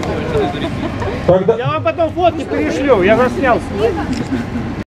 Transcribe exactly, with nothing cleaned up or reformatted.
Когда... Я вам потом фотки перешлю, я заснялся.